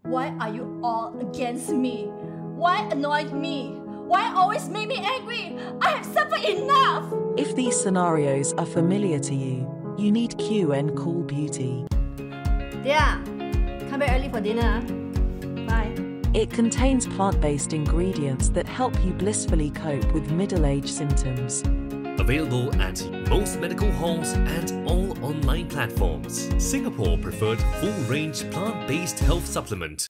Why are you all against me? Why annoy me? Why always make me angry? I have suffered enough! If these scenarios are familiar to you, you need Q and Cool Beauty. Yeah, come back early for dinner. Bye. It contains plant-based ingredients that help you blissfully cope with middle-age symptoms. Available at most medical halls and all online platforms. Singapore preferred full-range plant-based health supplement.